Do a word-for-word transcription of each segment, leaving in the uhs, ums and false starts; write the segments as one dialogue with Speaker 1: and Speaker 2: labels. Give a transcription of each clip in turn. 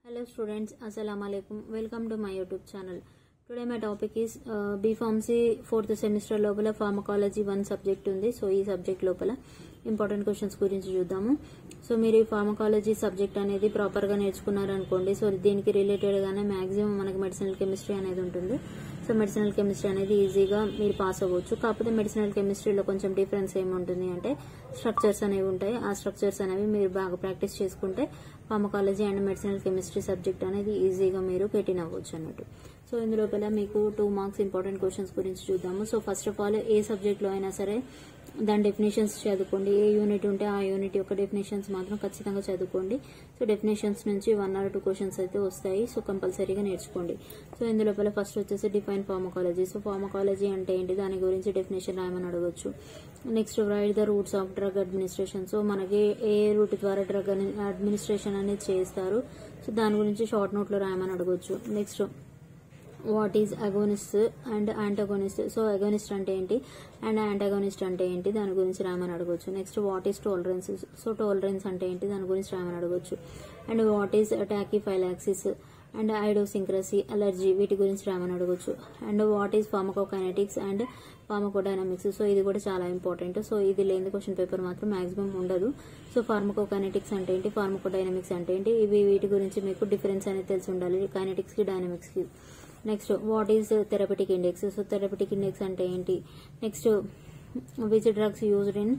Speaker 1: Hello students, Assalamu alaikum. Welcome to my YouTube channel. Today my topic is uh, B Pharmacy fourth semester lopala pharmacology one subject undi. So ee subject lopala important questions gurinchi chuddaamu. So meer ee pharmacology subject anedi proper ga nerchukunnaru anukondi. So deeniki related gaane maximum manaki medicinal chemistry anedi untundi. So medicinal chemistry అనేది ఈజీగా మీరు pass అవ్వచ్చు. కాకపోతే medicinal కెమిస్ట్రీలో కొంచెం difference ఏముంటుంది అంటే structures అనేవి ఉంటాయి. ఆ స్ట్రక్చర్స్ అనేవి మీరు బాగా ప్రాక్టీస్ చేసుకుంటే pharmacology and medicinal chemistry subject అనేది ఈజీగా మీరు గెటిన్ అవ్వచ్చు అన్నట్టు. సో ఇందులోపల మీకు టూ మార్క్స్ ఇంపార్టెంట్ క్వశ్చన్స్ గురించి చూద్దాము. సో ఫస్ట్ ఆఫ్ ఆల్ ఏ సబ్జెక్ట్లో అయినా సరే దాని డెఫినేషన్స్ చదువుకోండి. ఏ యూనిట్ ఉంటే ఆ యూనిట్ యొక్క డెఫినేషన్స్ మాత్రం ఖచ్చితంగా చదువుకోండి. సో డెఫినేషన్స్ నుంచి వన్ ఆర్ టూ క్వశ్చన్స్ అయితే వస్తాయి. సో కంపల్సరీగా నేర్చుకోండి. సో ఇందులోపల ఫస్ట్ వచ్చేసి డిఫైన్ ఫార్మకాలజీ. సో ఫార్మకాలజీ అంటే ఏంటి, దాని గురించి డెఫినేషన్ రాయమని అడగొచ్చు. Next write the routes of drug administration. So మనకి ఏ రూట్ ద్వారా డ్రగ్ అడ్మినిస్ట్రేషన్ అనేది చేస్తారు, సో దాని గురించి షార్ట్ నోట్ లో రాయమని అడగొచ్చు. Next what is agonist and antagonist. So agonist అంటే ఏంటి అండ్ యాంటగోనిస్ట్ అంటే ఏంటి, దాని గురించి రాయమని అడగొచ్చు. Next what is tolerance. So tolerance అంటే ఏంటి, దాని గురించి రాయమని అడగొచ్చు. And what is tachyphylaxis and idiosyncrasy, allergy, వీటి గురించి రాయమని అడగొచ్చు. And what is pharmacokinetics and pharmacodynamics. So ఇది కూడా చాలా ఇంపార్టెంట్. సో ఇది లేని క్వశ్చన్ పేపర్ మాత్రం మాక్సిమం ఉండదు. సో ఫార్మకోకైనెటిక్స్ అంటే ఏంటి, ఫార్మకోడైనమిక్స్ అంటే ఏంటి, ఇవి వీటి గురించి మీకు డిఫరెన్స్ అనేది తెలిసి ఉండాలి కైనెటిక్స్ కి డైనమిక్స్ కి. Next what is therapeutic index. So therapeutic index అంటే ఏంటి. Next which drugs used in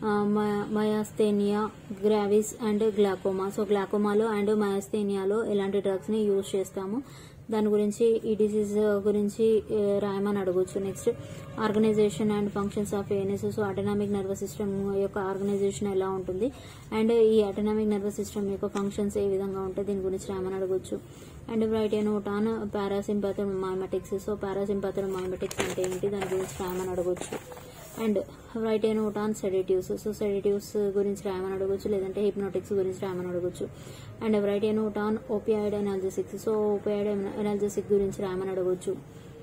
Speaker 1: myasthenia gravis and glaucoma. So గ్లాకోమాలో అండ్ మయాస్థేనియాలో ఎలాంటి డ్రగ్స్ ని యూజ్ చేస్తాము, దాని గురించి ఈ డిసీజ్ గురించి రాయమని అడగొచ్చు. Next organization and functions of ANS. So autonomic nervous system యొక్క ఆర్గనైజేషన్ ఎలా ఉంటుంది అండ్ ఈ అటోనామిక్ నర్వస్ సిస్టమ్ యొక్క ఫంక్షన్స్ ఏ విధంగా ఉంటాయి, దీని గురించి రాయమని అడగొచ్చు. And write a note on parasympathomimetics. So parasympathomimetics అంటే ఏంటి, దాని గురించి రాయమని అడగొచ్చు. And write a note on sedatives. So sedatives గురించి రాయమని అడగొచ్చు, లేదంటే హిప్నోటిక్స్ గురించి రాయమని అడగొచ్చు. And write a note on opioid ఎనాల్జెసిక్స్. So opioid analgesic గురించి రాయమని అడగొచ్చు.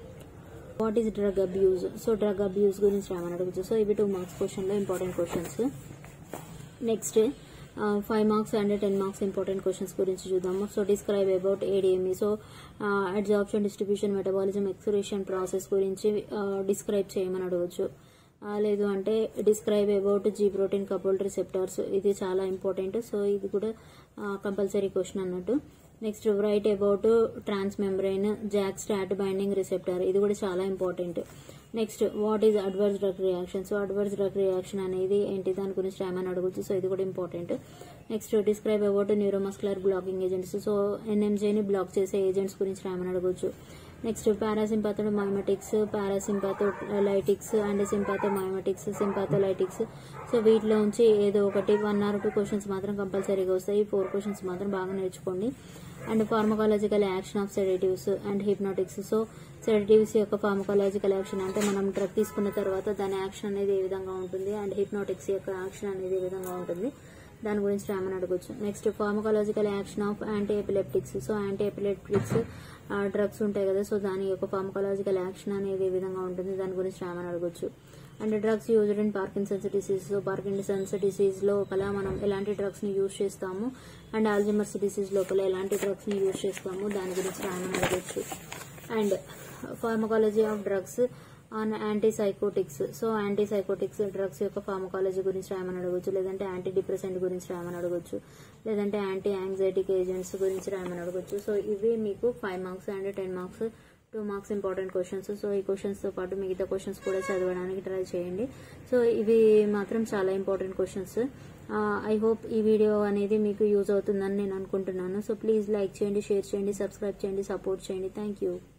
Speaker 1: What is drug abuse. So drug abuse గురించి రాయమని అడగొచ్చు. సో ఇవి టూ మార్క్స్ క్వశ్చన్ లో important questions. Next five marks and ten marks important questions గురించి చూద్దాము. So describe about ADME. So absorption, distribution, metabolism, excretion process గురించి describe చేయమని అడగొచ్చు. లేదు అంటే describe about G protein coupled receptors. ఇది చాలా ఇంపార్టెంట్. సో ఇది కూడా కంపల్సరీ క్వశ్చన్ అన్నట్టు. Next write about trans membrane JAK STAT binding receptor. ఇది కూడా చాలా important. Next what is adverse drug reaction. So adverse drug reaction అనేది ఏంటి, దాని గురించి రాయమని అడగొచ్చు. సో ఇది కూడా important. Next describe about neuromuscular blocking agents. So ఎన్ఎంజేని బ్లాక్ చేసే ఏజెంట్స్ గురించి రాయమని అడగొచ్చు. Next parasympathomimetics, parasympatholytics and sympathomimetics, sympatholytics. So వీటిలోంచి ఏదో ఒకటి వన్ ఆర్ టూ క్వశ్చన్స్ మాత్రం కంపల్సరీగా వస్తాయి. ఫోర్ క్వశ్చన్స్ మాత్రం బాగా నేర్చుకోండి. And pharmacological action of sedatives and hypnotics. So sedatives యొక్క ఫార్మకాలజికల్ యాక్షన్ అంటే మనం డ్రగ్ తీసుకున్న తర్వాత దాని యాక్షన్ అనేది ఏ విధంగా ఉంటుంది, అండ్ హిప్నోటిక్స్ యొక్క యాక్షన్ అనేది ఏ విధంగా ఉంటుంది, దాని గురించి రాయమని అడగొచ్చు. Next pharmacological action of anti epileptics. So anti epileptics drugs ఉంటాయి కదా, సో దాని యొక్క ఫార్మకాలజికల్ యాక్షన్ అనేది ఏ విధంగా ఉంటుంది, దాని గురించి రాయమని అడగొచ్చు. And drugs used in Parkinson's disease. So Parkinson's disease లోపల మనం ఎలాంటి డ్రగ్స్ ని యూజ్ చేస్తాము, అండ్ ఆల్జీమర్స్ డిసీజ్ లోపల ఎలాంటి డ్రగ్స్ ని యూజ్ చేస్తాము, దాని గురించి రాయమని అడగొచ్చు. And pharmacology of drugs on antipsychotics. So antipsychotics drugs యొక్క ఫార్మకాలజీ గురించి రాయమని అడగొచ్చు, లేదంటే యాంటీ డిప్రెసెంట్ గురించి రాయమని అడగొచ్చు, లేదంటే యాంటీ యాంగ్జైటిక్ ఏజెంట్స్ గురించి రాయమని అడగొచ్చు. సో ఇవి మీకు five marks and ten marks two marks important questions. So ఈ క్వశ్చన్స్ తో పాటు మిగతా క్వశ్చన్స్ కూడా చదవడానికి ట్రై చేయండి. సో ఇవి మాత్రం చాలా ఇంపార్టెంట్ క్వశ్చన్స్. ఐ హోప్ ఈ వీడియో అనేది మీకు యూజ్ అవుతుందని నేను అనుకుంటున్నాను. సో ప్లీజ్ లైక్ చేయండి, షేర్ చేయండి, సబ్స్క్రైబ్ చేయండి, సపోర్ట్ చేయండి. Thank you.